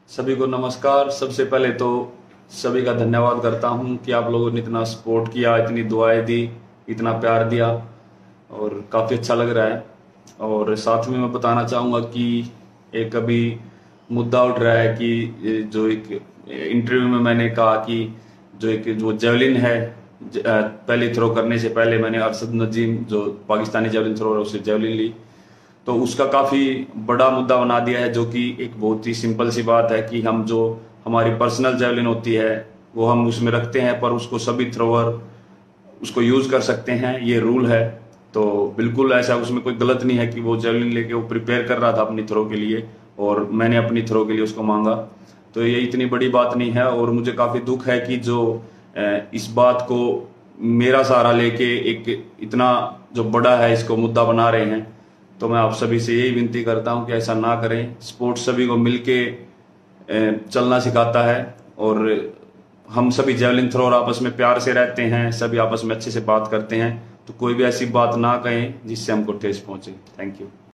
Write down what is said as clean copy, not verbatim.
सभी को नमस्कार। सबसे पहले तो सभी का धन्यवाद करता हूं कि आप लोगों ने इतना सपोर्ट किया, इतनी दुआएं दी, इतना प्यार दिया और काफ़ी अच्छा लग रहा है। और साथ में मैं बताना चाहूँगा कि एक अभी मुद्दा उठ रहा है कि जो एक इंटरव्यू में मैंने कहा कि जो जेवलिन है, पहले थ्रो करने से पहले मैंने अरशद नजीम जो पाकिस्तानी जेवलिन थ्रो है उससे जेवलिन ली, तो उसका काफी बड़ा मुद्दा बना दिया है। जो कि एक बहुत ही सिंपल सी बात है कि हम जो हमारी पर्सनल जेवलिन होती है वो हम उसमें रखते हैं, पर उसको सभी थ्रोअर उसको यूज कर सकते हैं, ये रूल है। तो बिल्कुल ऐसा उसमें कोई गलत नहीं है कि वो जेवलिन लेके वो प्रिपेयर कर रहा था अपनी थ्रो के लिए और मैंने अपनी थ्रो के लिए उसको मांगा। तो ये इतनी बड़ी बात नहीं है और मुझे काफी दुख है कि जो इस बात को मेरा सहारा लेके एक इतना जो बड़ा है इसको मुद्दा बना रहे हैं। तो मैं आप सभी से यही विनती करता हूं कि ऐसा ना करें। स्पोर्ट्स सभी को मिलके चलना सिखाता है और हम सभी जेवलिन थ्रोअर आपस में प्यार से रहते हैं, सभी आपस में अच्छे से बात करते हैं। तो कोई भी ऐसी बात ना कहें जिससे हमको ठेस पहुंचे। Thank you.